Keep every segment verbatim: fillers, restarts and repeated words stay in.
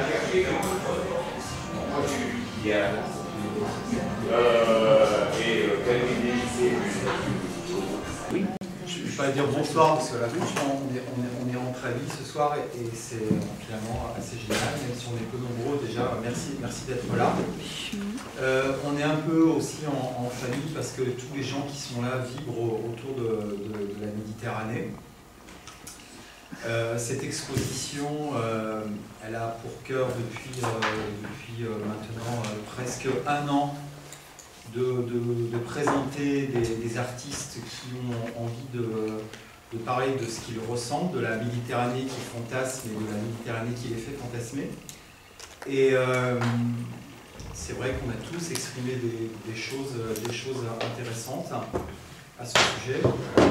Oui. Je ne vais pas dire bonsoir parce que là franchement on est, on est, on est rentré à vie ce soir et, et c'est finalement assez génial, même si on est peu nombreux déjà. Merci, merci d'être là. Euh, on est un peu aussi en, en famille parce que tous les gens qui sont là vibrent autour de, de, de la Méditerranée. Euh, cette exposition, euh, elle a pour cœur depuis, euh, depuis euh, maintenant euh, presque un an de, de, de présenter des, des artistes qui ont envie de, de parler de ce qu'ils ressentent, de la Méditerranée qui fantasme et de la Méditerranée qui les fait fantasmer. Et euh, c'est vrai qu'on a tous exprimé des, des, choses, des choses intéressantes à ce sujet.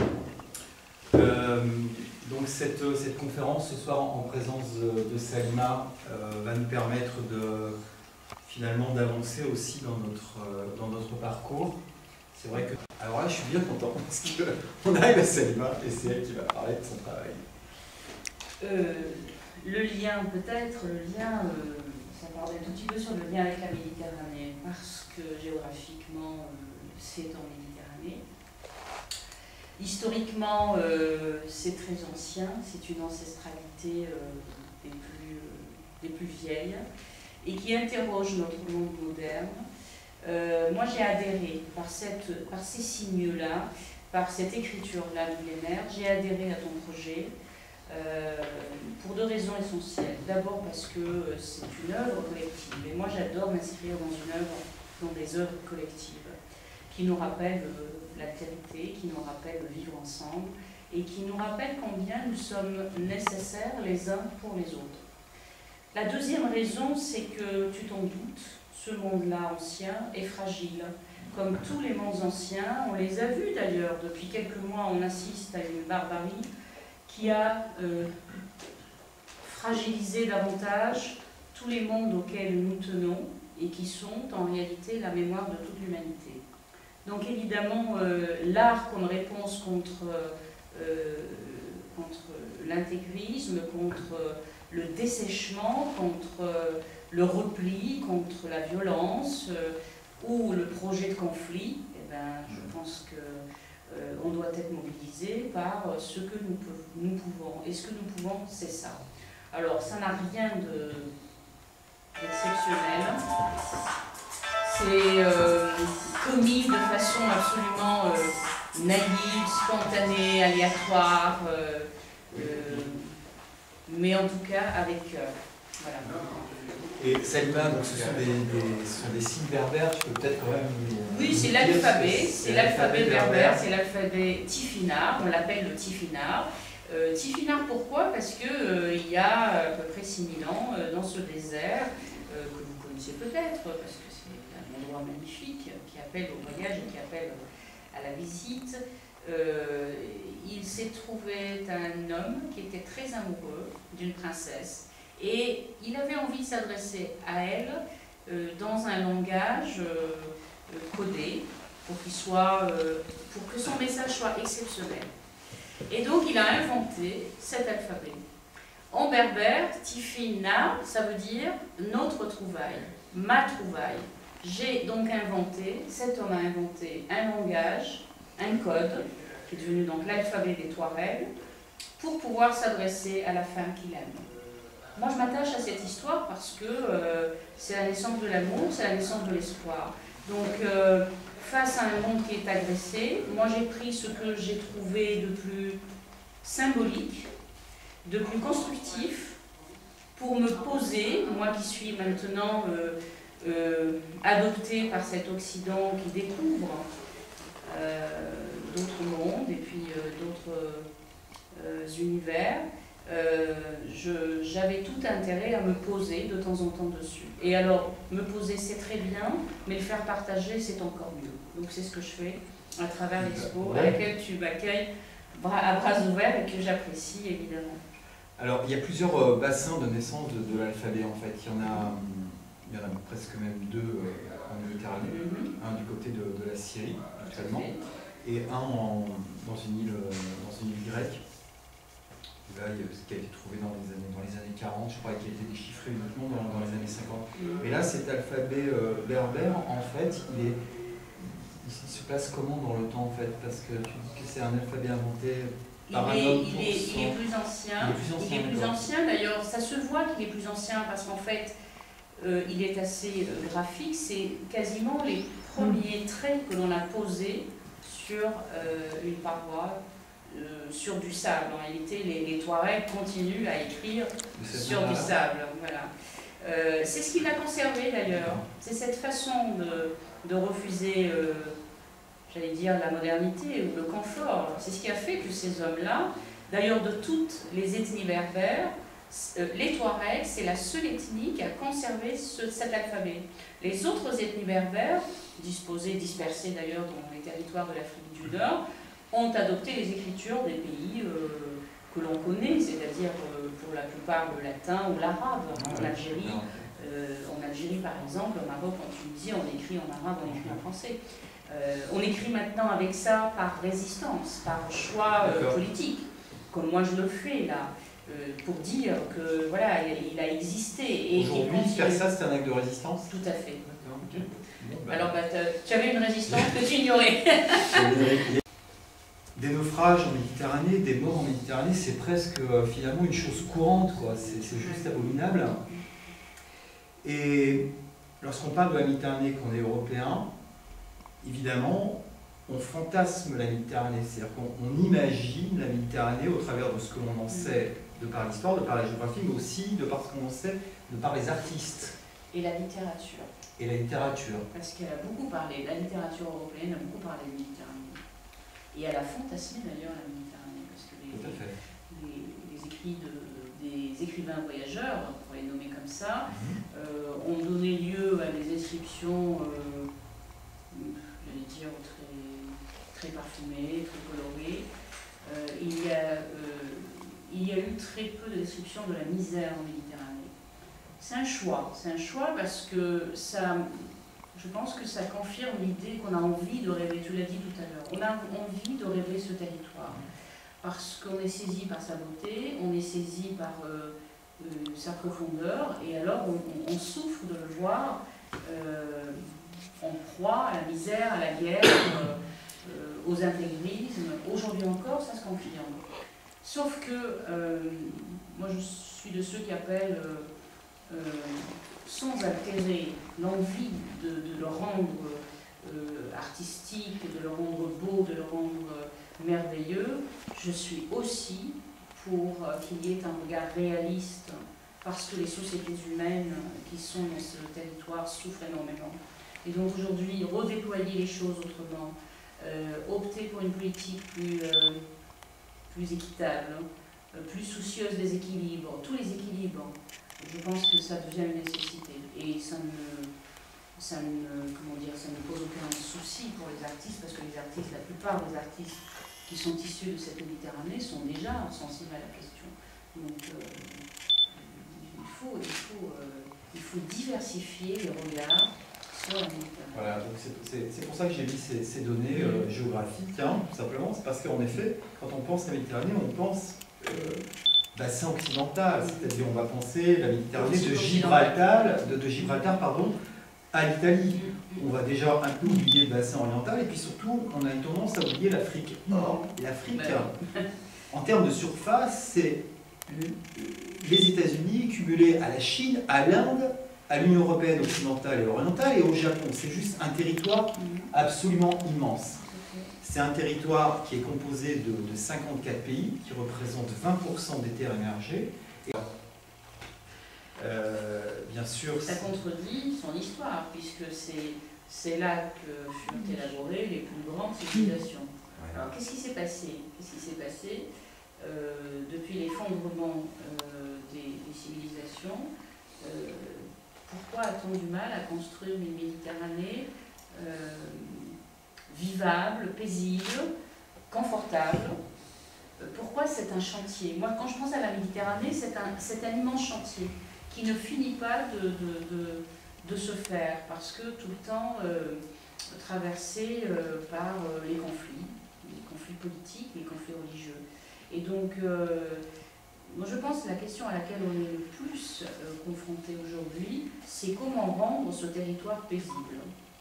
Euh, donc cette, cette conférence ce soir en présence de, de Salima euh, va nous permettre de finalement d'avancer aussi dans notre, euh, dans notre parcours. C'est vrai que... Alors là je suis bien content parce qu'on arrive à Salima et c'est elle qui va parler de son travail. Euh, le lien peut-être, le lien, euh, ça parle un tout petit peu sur le lien avec la Méditerranée parce que géographiquement euh, c'est en Méditerranée. Historiquement, euh, c'est très ancien, c'est une ancestralité euh, des, plus, euh, des plus vieilles et qui interroge notre monde moderne. Euh, moi, j'ai adhéré par, cette, par ces signes-là, par cette écriture-là millénaire, j'ai adhéré à ton projet euh, pour deux raisons essentielles. D'abord parce que c'est une œuvre collective et moi, j'adore m'inscrire dans une œuvre, dans des œuvres collectives qui nous rappellent euh, l'altérité, qui nous rappelle le vivre ensemble et qui nous rappelle combien nous sommes nécessaires les uns pour les autres. La deuxième raison, c'est que, tu t'en doutes, ce monde-là ancien est fragile. Comme tous les mondes anciens, on les a vus d'ailleurs, depuis quelques mois on assiste à une barbarie qui a euh, fragilisé davantage tous les mondes auxquels nous tenons et qui sont en réalité la mémoire de toute l'humanité. Donc évidemment, euh, l'art comme réponse contre, euh, contre l'intégrisme, contre le dessèchement, contre le repli, contre la violence euh, ou le projet de conflit, eh ben, je pense qu'on euh, doit être mobilisé par ce que nous, nous pouvons. Et ce que nous pouvons, c'est ça. Alors, ça n'a rien d'exceptionnel. C'est euh, commis de façon absolument euh, naïve, spontanée, aléatoire, euh, euh, mais en tout cas avec cœur. Voilà. Et Salima, donc ce sont des, des, ce sont des signes berbères, tu peux peut-être quand même... Oui, c'est l'alphabet, c'est l'alphabet berbère, c'est l'alphabet tifinagh, on l'appelle le tifinagh. Euh, tifinagh pourquoi? Parce qu'il euh, y a à peu près six mille ans, euh, dans ce désert, euh, que vous connaissez peut-être, parce que un endroit magnifique qui appelle au voyage et qui appelle à la visite. Euh, il s'est trouvé un homme qui était très amoureux d'une princesse et il avait envie de s'adresser à elle euh, dans un langage euh, codé pour qu'il soit, euh, pour que son message soit exceptionnel. Et donc il a inventé cet alphabet. En berbère, tifinagh, ça veut dire notre trouvaille, ma trouvaille. J'ai donc inventé, cet homme a inventé un langage, un code, qui est devenu donc l'alphabet des Touaregs, pour pouvoir s'adresser à la femme qu'il aime. Moi, je m'attache à cette histoire parce que euh, c'est la naissance de l'amour, c'est la naissance de l'espoir. Donc, euh, face à un monde qui est agressé, moi j'ai pris ce que j'ai trouvé de plus symbolique, de plus constructif, pour me poser, moi qui suis maintenant... Euh, Euh, adopté par cet Occident qui découvre euh, d'autres mondes et puis euh, d'autres euh, univers, euh, j'avais tout intérêt à me poser de temps en temps dessus. Et alors, me poser c'est très bien, mais le faire partager c'est encore mieux. Donc c'est ce que je fais à travers l'expo, à laquelle tu m'accueilles à bras ouverts et que j'apprécie évidemment. Alors, il y a plusieurs euh, bassins de naissance de, de l'alphabet en fait. Il y en a... Il y en a presque même deux euh, en Méditerranée, mm-hmm. un du côté de, de la Syrie actuellement, et un en, dans, une île, dans une île grecque. Là, il y a ce qui a été trouvé dans les années, dans les années quarante, je crois, et qui a été déchiffré uniquement dans, dans les années cinquante. Et là, cet alphabet euh, berbère, en fait, il, est, il se place comment dans le temps, en fait? Parce que tu dis que c'est un alphabet inventé par il un est, homme il pour est, son... il est plus ancien. Il est plus ancien, il est plus ancien. D'ailleurs, ça se voit qu'il est plus ancien parce qu'en fait, euh, il est assez euh, graphique. C'est quasiment les premiers traits que l'on a posés sur euh, une paroi, euh, sur du sable. En réalité, les, les Touaregs continuent à écrire sur du sable. Voilà. Euh, c'est ce qu'il a conservé d'ailleurs. C'est cette façon de, de refuser, euh, j'allais dire, la modernité ou le confort. C'est ce qui a fait que ces hommes-là, d'ailleurs de toutes les ethnies berbères, euh, les Touaregs, c'est la seule ethnie qui a conservé ce, cet alphabet. Les autres ethnies berbères, disposées, dispersées d'ailleurs dans les territoires de l'Afrique du Nord, ont adopté les écritures des pays euh, que l'on connaît, c'est-à-dire euh, pour la plupart le latin ou l'arabe. En Algérie, euh, en Algérie par exemple, au Maroc, en Tunisie, on écrit en arabe, on écrit en français. Euh, on écrit maintenant avec ça par résistance, par choix euh, politique, comme moi je le fais là, euh, pour dire que voilà, il a existé. Aujourd'hui, faire ça, c'est un acte de résistance? Tout à fait. Okay. Bon, bah... Alors, bah, tu avais une résistance que tu ignorais. Des naufrages en Méditerranée, des morts en Méditerranée, c'est presque euh, finalement une chose courante, quoi. C'est juste abominable. Et lorsqu'on parle de la Méditerranée, qu'on est européen, évidemment, on fantasme la Méditerranée, c'est-à-dire qu'on imagine la Méditerranée au travers de ce que l'on en sait, de par l'histoire, de par la géographie, mais aussi de par ce qu'on en sait, de par les artistes. Et la littérature. Et la littérature. Parce qu'elle a beaucoup parlé, la littérature européenne a beaucoup parlé de Méditerranée. Et elle a fantasmé d'ailleurs la Méditerranée, parce que les, les, les écrits de, des écrivains voyageurs, pour les nommer comme ça, mm-hmm. euh, ont donné lieu à des descriptions, euh, j'allais dire, très, très parfumées, très colorées. Euh, il, y a, euh, il y a eu très peu de descriptions de la misère en Méditerranée. C'est un choix, c'est un choix parce que ça... Je pense que ça confirme l'idée qu'on a envie de rêver, tu l'as dit tout à l'heure, on a envie de rêver ce territoire, parce qu'on est saisi par sa beauté, on est saisi par euh, euh, sa profondeur, et alors on, on souffre de le voir euh, en proie à la misère, à la guerre, euh, euh, aux intégrismes. Aujourd'hui encore, ça se confirme. Sauf que, euh, moi je suis de ceux qui appellent... Euh, euh, sans altérer l'envie de, de le rendre euh, artistique, de le rendre beau, de le rendre euh, merveilleux, je suis aussi pour euh, qu'il y ait un regard réaliste, parce que les sociétés humaines qui sont dans ce territoire souffrent énormément. Et donc aujourd'hui, redéployer les choses autrement, euh, opter pour une politique plus, euh, plus équitable, euh, plus soucieuse des équilibres, tous les équilibres, je pense que ça devient une nécessité et ça ne, ça ne, comment dire, ça ne pose aucun souci pour les artistes parce que les artistes, la plupart des artistes qui sont issus de cette Méditerranée sont déjà sensibles à la question. Donc euh, il, faut, il, faut, euh, il faut diversifier les regards sur la Méditerranée. Voilà, donc c'est pour ça que j'ai mis ces, ces données euh, géographiques, hein, tout simplement. C'est parce qu'en effet, quand on pense à la Méditerranée, on pense... Euh, bassin occidental, c'est-à-dire on va penser la Méditerranée de Gibraltar, de, de Gibraltar pardon, à l'Italie. On va déjà un peu oublier le bassin oriental et puis surtout on a une tendance à oublier l'Afrique. Or, l'Afrique, en termes de surface, c'est les États-Unis cumulés à la Chine, à l'Inde, à l'Union européenne occidentale et orientale et au Japon. C'est juste un territoire absolument immense. C'est un territoire qui est composé de, de cinquante-quatre pays, qui représentent vingt pour cent des terres émergées. Et, euh, bien sûr, ça contredit son histoire, puisque c'est là que furent élaborées les plus grandes civilisations. Alors, qu'est-ce qui s'est passé Qu'est-ce qui s'est passé euh, depuis l'effondrement euh, des, des civilisations euh, pourquoi a-t-on du mal à construire une Méditerranée euh, vivable, paisible, confortable? Pourquoi c'est un chantier? Moi, quand je pense à la Méditerranée, c'est un, un immense chantier qui ne finit pas de, de, de, de se faire, parce que tout le temps euh, traversé euh, par euh, les conflits, les conflits politiques, les conflits religieux. Et donc, euh, moi je pense que la question à laquelle on est le plus euh, confronté aujourd'hui, c'est comment rendre ce territoire paisible.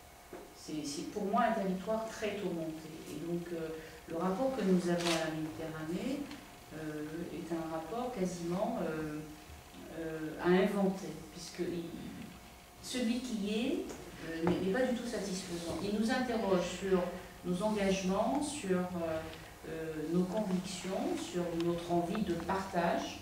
C'est pour moi un territoire très tourmenté. Et donc euh, le rapport que nous avons à la Méditerranée euh, est un rapport quasiment euh, euh, à inventer, puisque il, celui qui est euh, n'est pas du tout satisfaisant. Il nous interroge sur nos engagements, sur euh, euh, nos convictions, sur notre envie de partage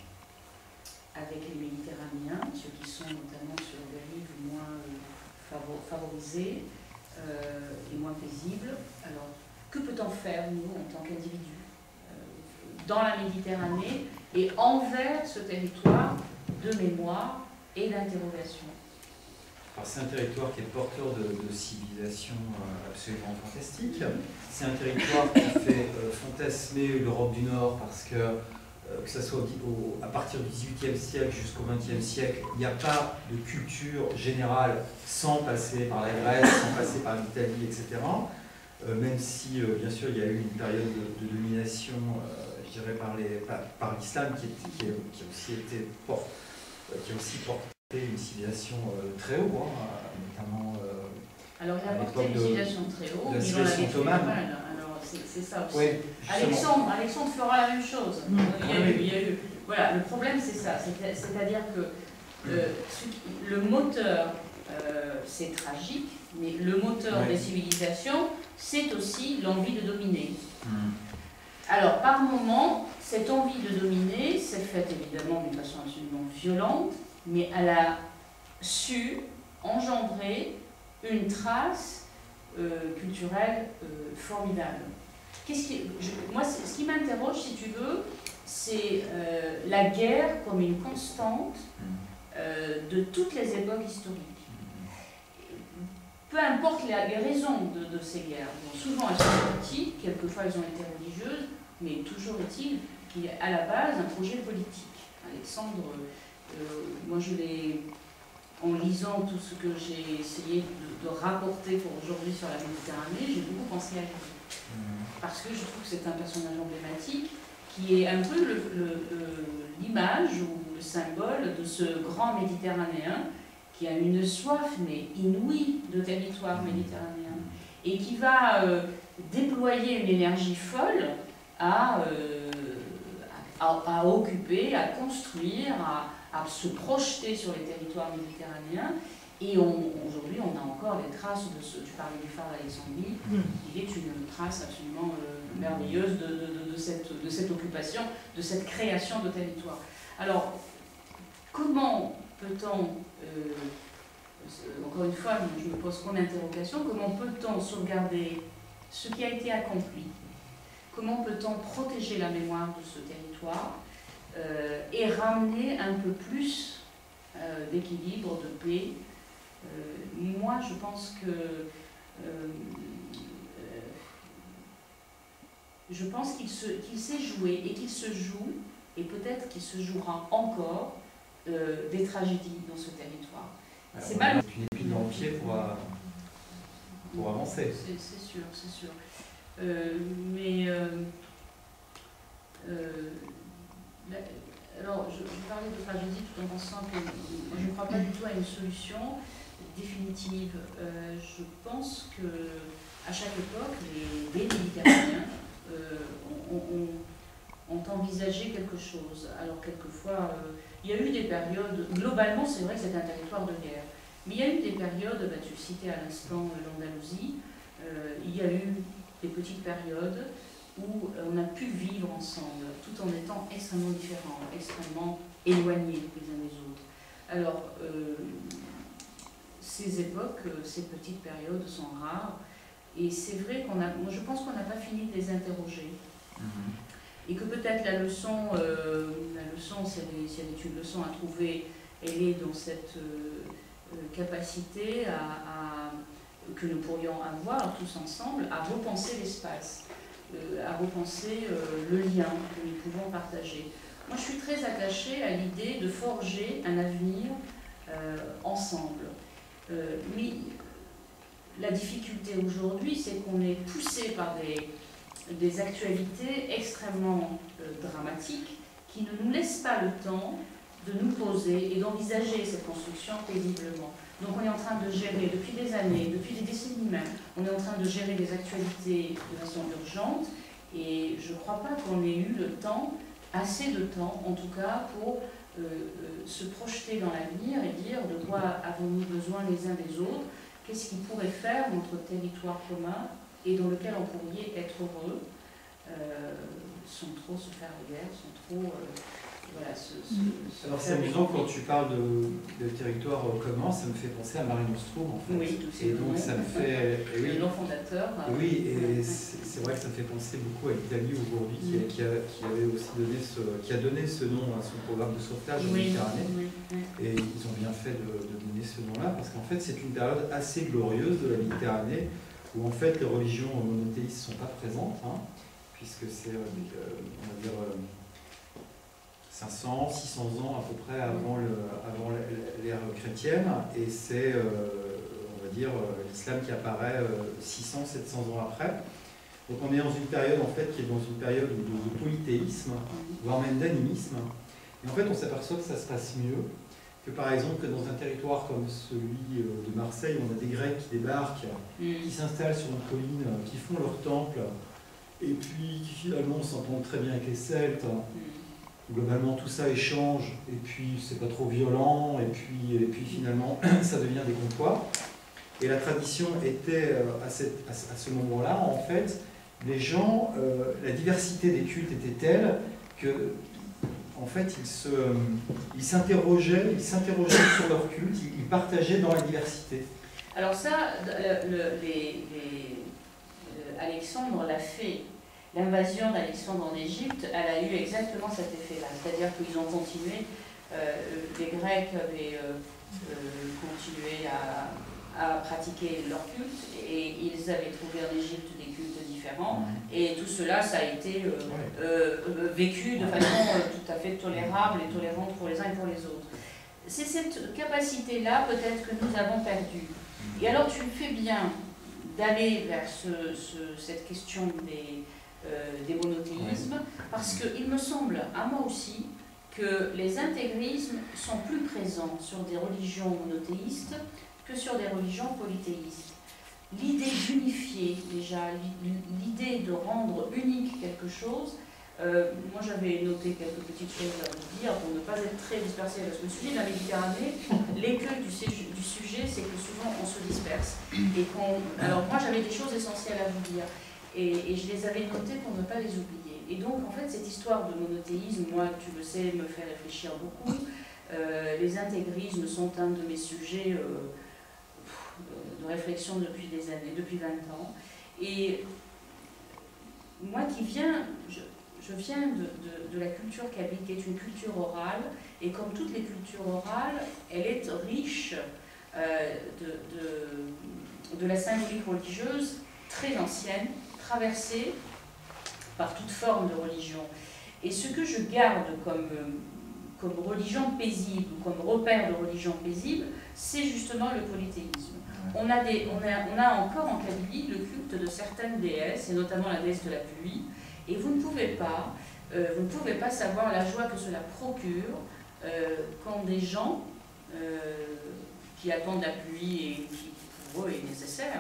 avec les Méditerranéens, ceux qui sont notamment sur des rives moins euh, favorisées euh, et moins paisibles. Alors, que peut-on faire, nous, en tant qu'individus, euh, dans la Méditerranée et envers ce territoire de mémoire et d'interrogation? C'est un territoire qui est porteur de, de civilisation euh, absolument fantastique. C'est un territoire qui fait euh, fantasmer l'Europe du Nord parce que, euh, que ce soit au, au, à partir du dix-huitième siècle jusqu'au vingtième siècle, il n'y a pas de culture générale sans passer par la Grèce, sans passer par l'Italie, et cetera. Euh, même si, euh, bien sûr, il y a eu une période de, de domination, euh, je dirais, par, les, par, par l'islam qui, qui, qui a aussi été porté, qui a aussi porté une civilisation euh, très haut, hein, notamment euh, alors il a porté une civilisation très haut, de la civilisation ottomane. Alors c'est ça aussi. Oui, Alexandre, Alexandre fera la même chose. Mmh. Il, y a eu, il y a eu, voilà, le problème c'est ça, c'est-à-dire que euh, le moteur, euh, c'est tragique, mais le moteur oui. des civilisations, c'est aussi l'envie de dominer. Mmh. Alors par moment, cette envie de dominer s'est faite évidemment d'une façon absolument violente, mais elle a su engendrer une trace euh, culturelle euh, formidable. Qu'est-ce qui, je, moi, ce qui m'interroge, si tu veux, c'est euh, la guerre comme une constante euh, de toutes les époques historiques. Peu importe les, les raisons de, de ces guerres. Bon, souvent elles sont politiques, quelquefois elles ont été religieuses, mais toujours est-il qu'il y a à la base un projet politique. Alexandre, Euh, moi, je l'ai, en lisant tout ce que j'ai essayé de, de rapporter pour aujourd'hui sur la Méditerranée, j'ai beaucoup pensé à lui. Mmh. Parce que je trouve que c'est un personnage emblématique qui est un peu l'image ou le symbole de ce grand Méditerranéen qui a une soif, mais inouïe, de territoire méditerranéen et qui va euh, déployer une énergie folle à, euh, à, à occuper, à construire, à à se projeter sur les territoires méditerranéens. Et aujourd'hui, on a encore les traces de ce... Tu parlais du phare d'Alexandrie, mmh. il est une trace absolument euh, merveilleuse de, de, de, cette, de cette occupation, de cette création de territoire. Alors, comment peut-on, euh, encore une fois, je me pose comme interrogation, comment peut-on sauvegarder ce qui a été accompli? Comment peut-on protéger la mémoire de ce territoire? Euh, et ramener un peu plus euh, d'équilibre, de paix. Euh, moi, je pense que euh, je pense qu'il qu'il s'est joué et qu'il se joue, et peut-être qu'il se jouera encore, euh, des tragédies dans ce territoire. C'est mal. Une épine dans le pied pour, pour avancer. C'est sûr, c'est sûr. Euh, mais euh, euh, alors, je, je parlais de tragédie tout en pensant que je ne crois pas du tout à une solution définitive. Euh, je pense que à chaque époque, les, les Méditerranéens euh, ont, ont, ont envisagé quelque chose. Alors, quelquefois, euh, il y a eu des périodes, globalement, c'est vrai que c'est un territoire de guerre, mais il y a eu des périodes, bah, tu citais à l'instant l'Andalousie, euh, il y a eu des petites périodes où on a pu vivre ensemble, tout en étant extrêmement différents, extrêmement éloignés les uns des autres. Alors, euh, ces époques, ces petites périodes sont rares, et c'est vrai qu'on a, moi je pense qu'on n'a pas fini de les interroger. Mm-hmm. Et que peut-être la leçon, euh, la leçon, s'il y, si y a une leçon à trouver, elle est dans cette euh, capacité à, à, que nous pourrions avoir tous ensemble à repenser l'espace. Euh, à repenser euh, le lien que nous pouvons partager. Moi, je suis très attachée à l'idée de forger un avenir euh, ensemble. Euh, mais la difficulté aujourd'hui, c'est qu'on est poussé par des, des actualités extrêmement euh, dramatiques qui ne nous laisse pas le temps de nous poser et d'envisager cette construction paisiblement. Donc on est en train de gérer, depuis des années, depuis des décennies même, on est en train de gérer les actualités de façon urgente, et je ne crois pas qu'on ait eu le temps, assez de temps en tout cas, pour euh, euh, se projeter dans l'avenir et dire de quoi avons-nous besoin les uns des autres, qu'est-ce qui pourrait faire notre territoire commun et dans lequel on pourrait être heureux, euh, sans trop se faire la guerre, sans trop... Euh, Voilà, ce, ce, ce Alors c'est amusant quand tu parles de, de territoire commun, ça me fait penser à Marie Nostrum en fait. Oui, tout et donc ça me fait. Et oui, le nom fondateur. Oui, et c'est vrai que ça me fait penser beaucoup à l'Italie aujourd'hui, qui, qui, qui avait aussi donné ce, qui a donné ce nom à son programme de sauvetage en oui, Méditerranée. Oui, oui. Et ils ont bien fait de, de donner ce nom-là, parce qu'en fait c'est une période assez glorieuse de la Méditerranée, où en fait les religions monothéistes ne sont pas présentes, hein, puisque c'est, euh, on va dire. Euh, cinq cents, six cents ans à peu près avant l'ère chrétienne, et c'est, euh, on va dire, l'islam qui apparaît euh, six cents, sept cents ans après. Donc on est dans une période en fait qui est dans une période de, de polythéisme, voire même d'animisme. Et en fait on s'aperçoit que ça se passe mieux, que par exemple que dans un territoire comme celui de Marseille, on a des Grecs qui débarquent, qui s'installent sur une colline, qui font leur temple, et puis qui finalement s'entendent très bien avec les Celtes. Globalement, tout ça échange, et puis c'est pas trop violent, et puis, et puis finalement, ça devient des comptoirs. Et la tradition était, à, cette, à ce moment-là, en fait, les gens, euh, la diversité des cultes était telle que, en fait, ils se, ils s'interrogeaient, ils s'interrogeaient sur leur culte, ils, ils partageaient dans la diversité. Alors ça, le, le, les, les, euh, Alexandre l'a fait. L'invasion d'Alexandre en Égypte, elle a eu exactement cet effet-là. C'est-à-dire qu'ils ont continué, euh, les Grecs avaient euh, euh, continué à, à pratiquer leur culte, et ils avaient trouvé en Égypte des cultes différents, et tout cela, ça a été euh, euh, vécu de façon euh, tout à fait tolérable et tolérante pour les uns et pour les autres. C'est cette capacité-là, peut-être, que nous avons perdue. Et alors, tu fais bien d'aller vers ce, ce, cette question des... Euh, des monothéismes, parce qu'il me semble, à moi aussi, que les intégrismes sont plus présents sur des religions monothéistes que sur des religions polythéistes. L'idée d'unifier, déjà, l'idée de rendre unique quelque chose, euh, moi j'avais noté quelques petites choses à vous dire pour ne pas être très dispersé, parce que le sujet de la Méditerranée, l'écueil du, du sujet, c'est que souvent on se disperse. Et qu'on, alors moi j'avais des choses essentielles à vous dire. Et, et je les avais notées pour ne pas les oublier. Et donc, en fait, cette histoire de monothéisme, moi, tu le sais, me fait réfléchir beaucoup. Euh, les intégrismes sont un de mes sujets euh, de réflexion depuis des années, depuis vingt ans. Et moi qui viens, je, je viens de, de, de la culture kabyle, qui est une culture orale, et comme toutes les cultures orales, elle est riche euh, de, de, de la symbolique religieuse très ancienne, traversée par toute forme de religion. Et ce que je garde comme, comme religion paisible, ou comme repère de religion paisible, c'est justement le polythéisme. On a, des, on, a, on a encore en Kabylie le culte de certaines déesses, et notamment la déesse de la pluie, et vous ne pouvez pas, euh, vous ne pouvez pas savoir la joie que cela procure euh, quand des gens euh, qui attendent la pluie et qui pour eux est nécessaire,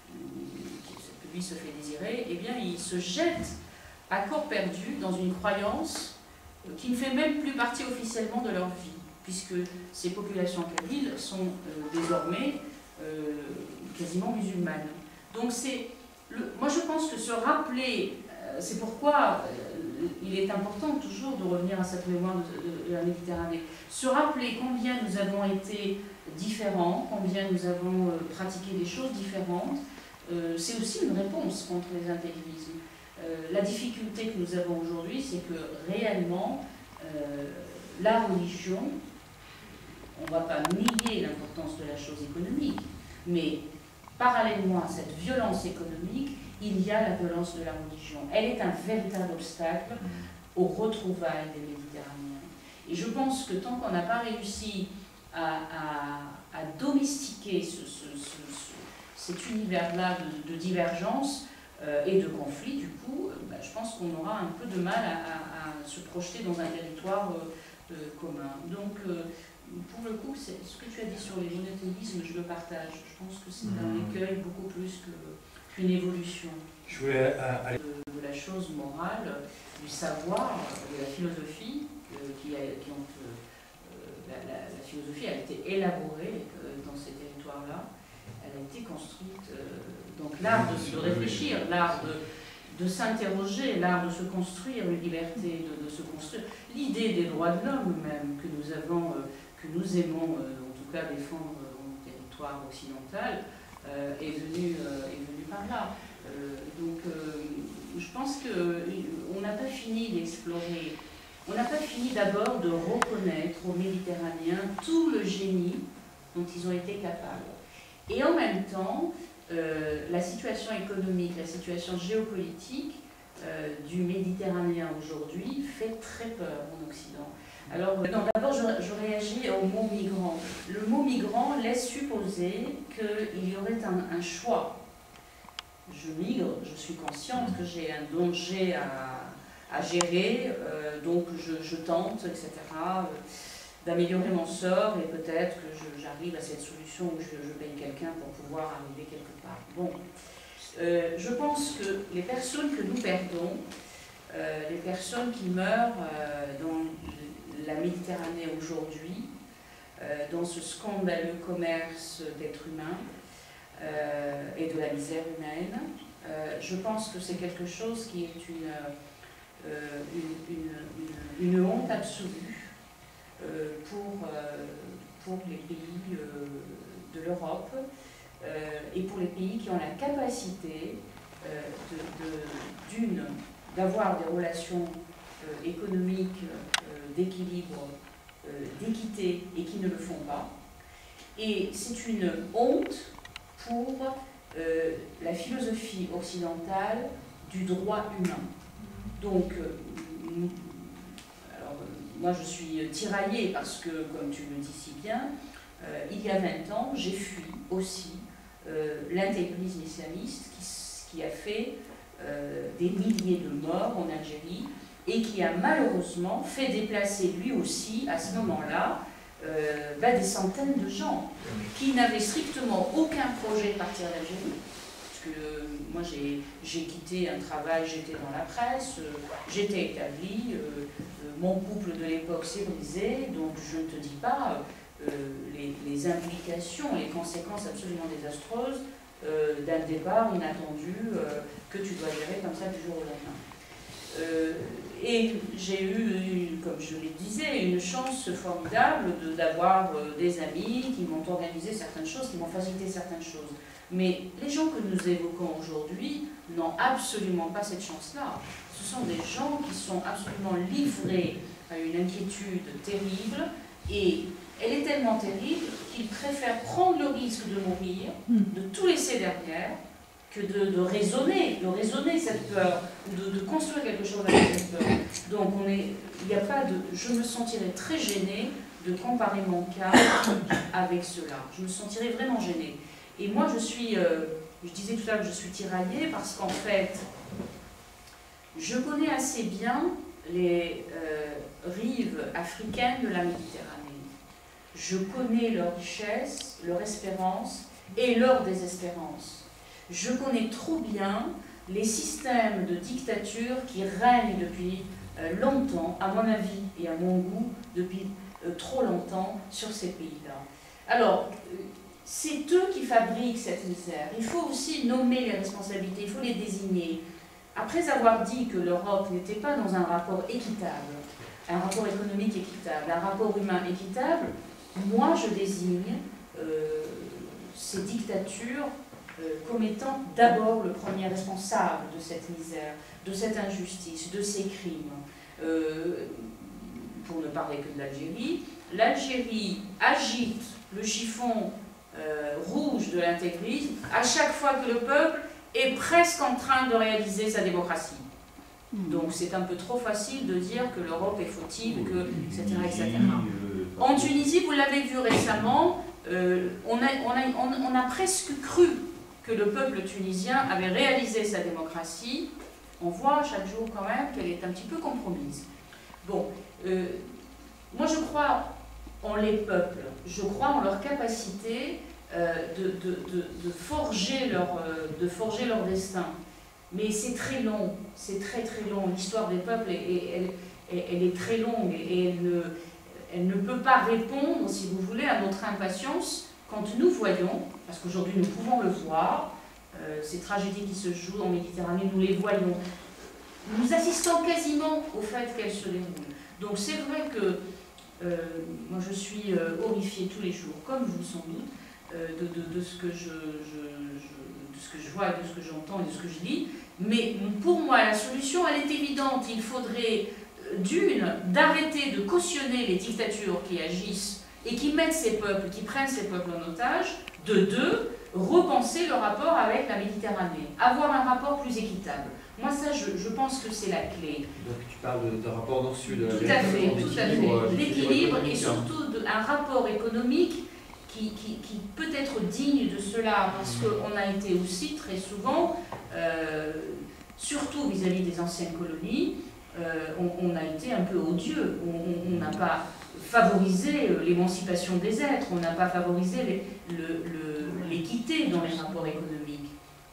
lui se fait désirer, eh bien il se jette à corps perdu dans une croyance qui ne fait même plus partie officiellement de leur vie, puisque ces populations kabyles sont euh, désormais euh, quasiment musulmanes. Donc c'est, moi je pense que se rappeler, euh, c'est pourquoi euh, il est important toujours de revenir à cette mémoire de, de, de la Méditerranée, se rappeler combien nous avons été différents, combien nous avons euh, pratiqué des choses différentes. Euh, c'est aussi une réponse contre les intégrismes. Euh, la difficulté que nous avons aujourd'hui, c'est que réellement, euh, la religion, on ne va pas nier l'importance de la chose économique, mais parallèlement à cette violence économique, il y a la violence de la religion. Elle est un véritable obstacle aux retrouvailles des Méditerranéens. Et je pense que tant qu'on n'a pas réussi à, à, à domestiquer ce, ce, ce, ce cet univers-là de, de divergence, euh, et de conflits, du coup, euh, bah, je pense qu'on aura un peu de mal à, à, à se projeter dans un territoire euh, euh, commun. Donc, euh, pour le coup, ce que tu as dit sur les monothéismes, je le partage. Je pense que c'est un écueil beaucoup plus qu'une évolution. Je voulais, euh, aller... de, de la chose morale, du savoir, de la philosophie, euh, qui, a, qui ont, euh, la, la, la philosophie a été élaborée euh, dans ces territoires-là. Elle a été construite, euh, donc l'art de se réfléchir, l'art de, de s'interroger, l'art de se construire, une liberté de, de se construire. L'idée des droits de l'homme même, que nous avons, euh, que nous aimons euh, en tout cas défendre au territoire occidental, euh, est, venue, euh, est venue par là. Euh, donc euh, je pense qu'on n'a pas fini d'explorer, on n'a pas fini d'abord de reconnaître aux Méditerranéens tout le génie dont ils ont été capables. Et en même temps, euh, la situation économique, la situation géopolitique euh, du Méditerranéen aujourd'hui fait très peur en Occident. Alors, d'abord, je, je réagis au mot migrant. Le mot migrant laisse supposer qu'il y aurait un, un choix. Je migre, je suis consciente que j'ai un danger à, à gérer, euh, donc je, je tente, et cetera, euh, d'améliorer mon sort et peut-être que j'arrive à cette solution où je, je paye quelqu'un pour pouvoir arriver quelque part. Bon, euh, je pense que les personnes que nous perdons, euh, les personnes qui meurent euh, dans la Méditerranée aujourd'hui, euh, dans ce scandaleux commerce d'êtres humains, Euh, et de la misère humaine. Euh, je pense que c'est quelque chose qui est une, euh, une, une, une, une honte absolue euh, pour, euh, pour les pays euh, de l'Europe euh, et pour les pays qui ont la capacité euh, de, de, d'une, d'avoir des relations euh, économiques euh, d'équilibre, euh, d'équité et qui ne le font pas. Et c'est une honte pour euh, la philosophie occidentale du droit humain. Donc, euh, alors, moi je suis tiraillée parce que, comme tu le dis si bien, euh, il y a vingt ans, j'ai fui aussi euh, l'intégrisme islamiste qui, qui a fait euh, des milliers de morts en Algérie et qui a malheureusement fait déplacer lui aussi, à ce moment-là, Euh, bah, des centaines de gens qui n'avaient strictement aucun projet de partir d'Algérie. Parce que euh, moi j'ai quitté un travail, j'étais dans la presse, euh, j'étais établie, euh, euh, mon couple de l'époque s'est brisé, donc je ne te dis pas euh, les, les implications, les conséquences absolument désastreuses euh, d'un départ inattendu euh, que tu dois gérer comme ça du jour au lendemain. Euh, et j'ai eu, comme je le disais, une chance formidable d'avoir euh, des amis qui m'ont organisé certaines choses, qui m'ont facilité certaines choses. Mais les gens que nous évoquons aujourd'hui n'ont absolument pas cette chance-là. Ce sont des gens qui sont absolument livrés à une inquiétude terrible, et elle est tellement terrible qu'ils préfèrent prendre le risque de mourir, de tout laisser derrière, que de, de raisonner, de raisonner cette peur, ou de, de construire quelque chose avec cette peur. Donc on est, il n'y a pas de, je me sentirais très gênée de comparer mon cas avec cela. Je me sentirais vraiment gênée. Et moi je suis, euh, je disais tout à l'heure que je suis tiraillée parce qu'en fait, je connais assez bien les euh, rives africaines de la Méditerranée. Je connais leur richesse, leur espérance et leur désespérance. Je connais trop bien les systèmes de dictature qui règnent depuis euh, longtemps, à mon avis et à mon goût, depuis euh, trop longtemps sur ces pays-là. Alors, euh, c'est eux qui fabriquent cette misère. Il faut aussi nommer les responsabilités, il faut les désigner. Après avoir dit que l'Europe n'était pas dans un rapport équitable, un rapport économique équitable, un rapport humain équitable, moi je désigne euh, ces dictatures Euh, comme étant d'abord le premier responsable de cette misère, de cette injustice, de ces crimes. Euh, pour ne parler que de l'Algérie, l'Algérie agite le chiffon euh, rouge de l'intégrisme à chaque fois que le peuple est presque en train de réaliser sa démocratie. Donc c'est un peu trop facile de dire que l'Europe est fautive, que, et cetera, et cetera. En Tunisie, vous l'avez vu récemment, euh, on, a, on, a, on, on a presque cru que le peuple tunisien avait réalisé sa démocratie, on voit chaque jour quand même qu'elle est un petit peu compromise. Bon, euh, moi je crois en les peuples, je crois en leur capacité euh, de, de, de, de, forger leur, euh, de forger leur destin. Mais c'est très long, c'est très très long. L'histoire des peuples, est, est, elle, est, elle est très longue et elle ne, elle ne peut pas répondre, si vous voulez, à notre impatience quand nous voyons, parce qu'aujourd'hui nous pouvons le voir, euh, ces tragédies qui se jouent en Méditerranée, nous les voyons. Nous assistons quasiment au fait qu'elles se déroulent. Donc c'est vrai que euh, moi je suis euh, horrifiée tous les jours, comme vous sans doute, euh, de, de, de, ce que je, je, je, de ce que je vois, de ce que j'entends et de ce que je lis. Mais pour moi, la solution, elle est évidente. Il faudrait, d'une, d'arrêter de cautionner les dictatures qui agissent et qui mettent ces peuples, qui prennent ces peuples en otage. De deux, repenser le rapport avec la Méditerranée. Avoir un rapport plus équitable. Moi, ça, je, je pense que c'est la clé. Donc, tu parles d'un rapport nord-sud. Tout à fait, tout à fait. L'équilibre et surtout de, un rapport économique qui, qui, qui peut être digne de cela, parce qu'on a été aussi très souvent, euh, surtout vis-à-vis des anciennes colonies, euh, on, on a été un peu odieux. On n'a pas favorisé l'émancipation des êtres, on n'a pas favorisé l'équité dans les rapports économiques.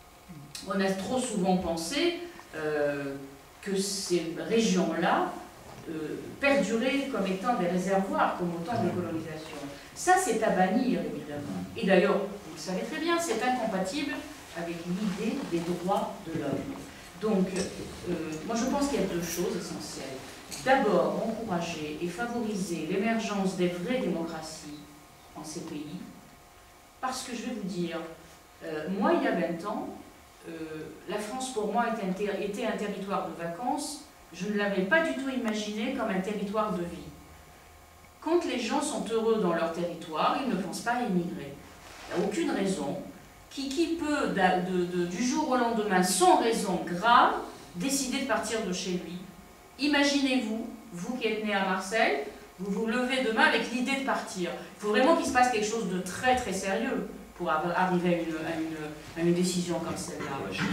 On a trop souvent pensé euh, que ces régions-là euh, perduraient comme étant des réservoirs, comme au temps de colonisation. Ça, c'est à bannir, évidemment. Et d'ailleurs, vous le savez très bien, c'est incompatible avec l'idée des droits de l'homme. Donc, euh, moi, je pense qu'il y a deux choses essentielles. D'abord, encourager et favoriser l'émergence des vraies démocraties en ces pays. Parce que, je vais vous dire, euh, moi, il y a vingt ans, euh, la France, pour moi, était un, était un territoire de vacances. Je ne l'avais pas du tout imaginé comme un territoire de vie. Quand les gens sont heureux dans leur territoire, ils ne pensent pas à émigrer. Il n'y a aucune raison. Qui, qui peut, de, de, de, du jour au lendemain, sans raison grave, décider de partir de chez lui? Imaginez-vous, vous qui êtes né à Marseille, vous vous levez demain avec l'idée de partir. Il faut vraiment qu'il se passe quelque chose de très très sérieux pour arriver à une, à une, à une décision comme celle-là.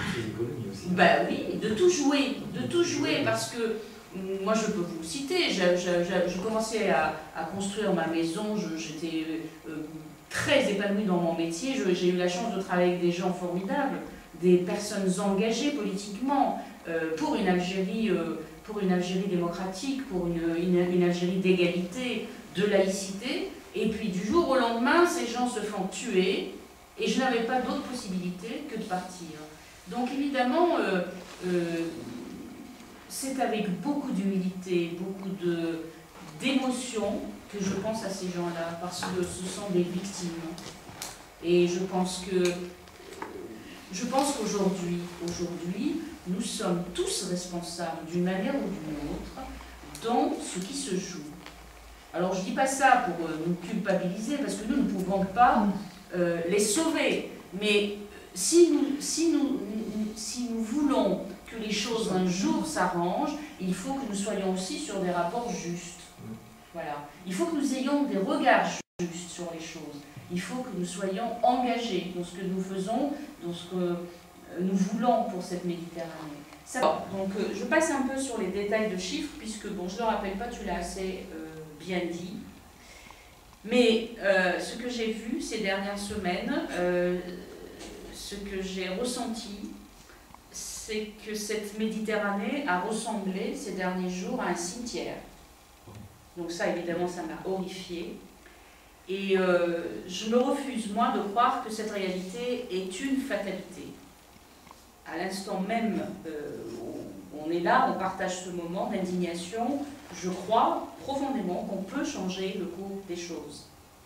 Ben oui, de tout jouer, de tout jouer, parce que moi je peux vous citer, je, je, je, je commençais à, à construire ma maison, j'étais euh, très épanouie dans mon métier, j'ai eu la chance de travailler avec des gens formidables, des personnes engagées politiquement euh, pour une Algérie, euh, pour une Algérie démocratique, pour une, une, une Algérie d'égalité, de laïcité, et puis du jour au lendemain, ces gens se font tuer, et je n'avais pas d'autre possibilité que de partir. Donc évidemment, euh, euh, c'est avec beaucoup d'humilité, beaucoup d'émotion que je pense à ces gens-là, parce que ce sont des victimes. Et je pense que, je pense qu'aujourd'hui, aujourd'hui, nous sommes tous responsables d'une manière ou d'une autre dans ce qui se joue. Alors je ne dis pas ça pour nous culpabiliser, parce que nous ne pouvons pas euh, les sauver. Mais si nous, si, nous, si nous voulons que les choses un jour s'arrangent, il faut que nous soyons aussi sur des rapports justes. Voilà. Il faut que nous ayons des regards justes sur les choses. Il faut que nous soyons engagés dans ce que nous faisons, dans ce que nous voulons pour cette Méditerranée. Ça, donc, euh, je passe un peu sur les détails de chiffres, puisque, bon, je ne le rappelle pas, tu l'as assez euh, bien dit. Mais euh, ce que j'ai vu ces dernières semaines, euh, ce que j'ai ressenti, c'est que cette Méditerranée a ressemblé ces derniers jours à un cimetière. Donc ça, évidemment, ça m'a horrifiée. Et euh, je me refuse, moi, de croire que cette réalité est une fatalité. À l'instant même euh, où on est là, on partage ce moment d'indignation, je crois profondément qu'on peut changer le cours des choses.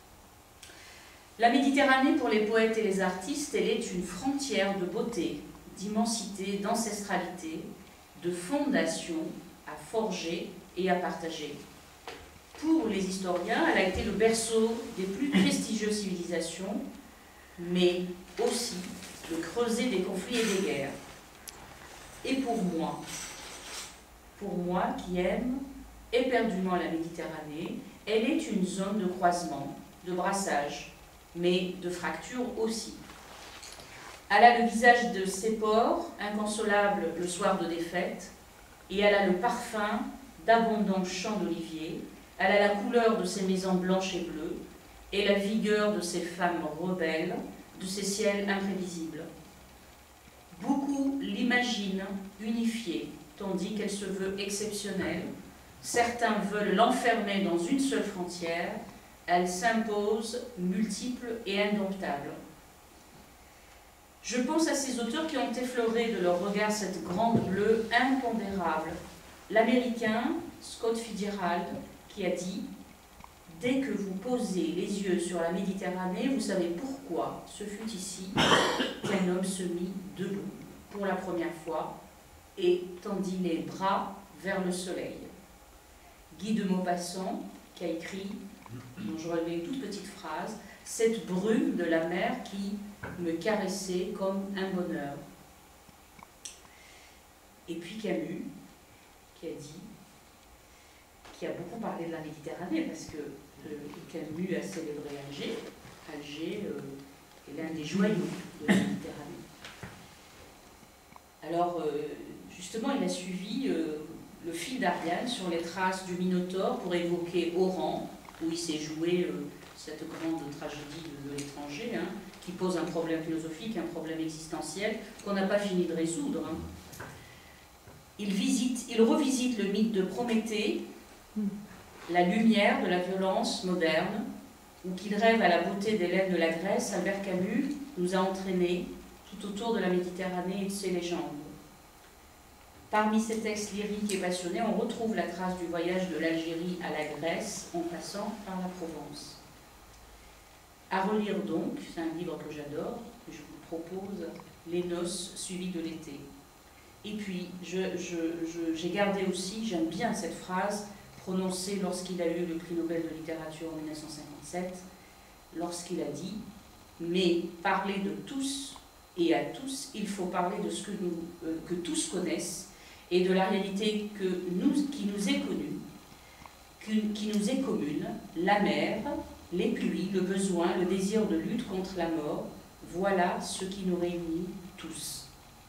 La Méditerranée, pour les poètes et les artistes, elle est une frontière de beauté, d'immensité, d'ancestralité, de fondation à forger et à partager. Pour les historiens, elle a été le berceau des plus prestigieuses civilisations, mais aussi le creuset des conflits et des guerres. Et pour moi, pour moi qui aime éperdument la Méditerranée, elle est une zone de croisement, de brassage, mais de fracture aussi. Elle a le visage de ses porcs, inconsolable le soir de défaite, et elle a le parfum d'abondants champs d'oliviers, elle a la couleur de ses maisons blanches et bleues, et la vigueur de ses femmes rebelles, de ses ciels imprévisibles. Beaucoup l'imaginent unifiée, tandis qu'elle se veut exceptionnelle. Certains veulent l'enfermer dans une seule frontière, elle s'impose multiple et indomptable. Je pense à ces auteurs qui ont effleuré de leur regard cette grande bleue impondérable. L'Américain Scott Fitzgerald qui a dit « Dès que vous posez les yeux sur la Méditerranée, vous savez pourquoi ce fut ici qu'un homme se mit debout pour la première fois et tendit les bras vers le soleil. » Guy de Maupassant qui a écrit, dont je relevais une toute petite phrase, « Cette brume de la mer qui me caressait comme un bonheur. » Et puis Camus, qui a dit, qui a beaucoup parlé de la Méditerranée, parce que euh, Camus a célébré Alger. Alger euh, est l'un des joyaux de la Méditerranée. Alors, euh, justement, il a suivi euh, le fil d'Ariane sur les traces du Minotaure pour évoquer Oran, où il s'est joué euh, cette grande tragédie de, de l'étranger, hein, qui pose un problème philosophique, un problème existentiel, qu'on n'a pas fini de résoudre. Hein. Il, visite, il revisite le mythe de Prométhée, la lumière de la violence moderne, ou qu'il rêve à la beauté des laines de la Grèce. Albert Camus nous a entraînés tout autour de la Méditerranée et de ses légendes. Parmi ces textes lyriques et passionnés, on retrouve la trace du voyage de l'Algérie à la Grèce en passant par la Provence. À relire donc, c'est un livre que j'adore, que je vous propose, Les noces suivies de l'été. Et puis, je, je, je, j'ai gardé aussi, j'aime bien cette phrase prononcée lorsqu'il a eu le prix Nobel de littérature en mille neuf cent cinquante-sept, lorsqu'il a dit « Mais parler de tous et à tous, il faut parler de ce que, nous, euh, que tous connaissent et de la réalité que nous, qui nous est connue, qui, qui nous est commune, la mer, les pluies, le besoin, le désir de lutte contre la mort, voilà ce qui nous réunit tous. »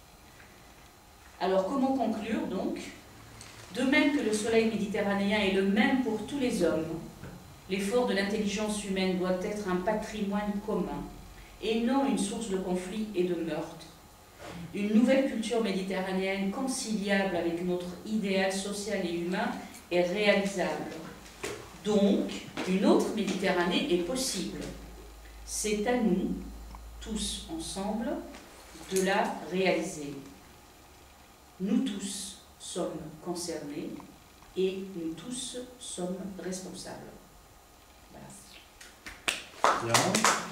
Alors comment conclure donc? De même que le soleil méditerranéen est le même pour tous les hommes, l'effort de l'intelligence humaine doit être un patrimoine commun et non une source de conflits et de meurtres. Une nouvelle culture méditerranéenne conciliable avec notre idéal social et humain est réalisable. Donc, une autre Méditerranée est possible. C'est à nous, tous ensemble, de la réaliser. Nous tous sommes concernés et nous tous sommes responsables. Voilà. Bien.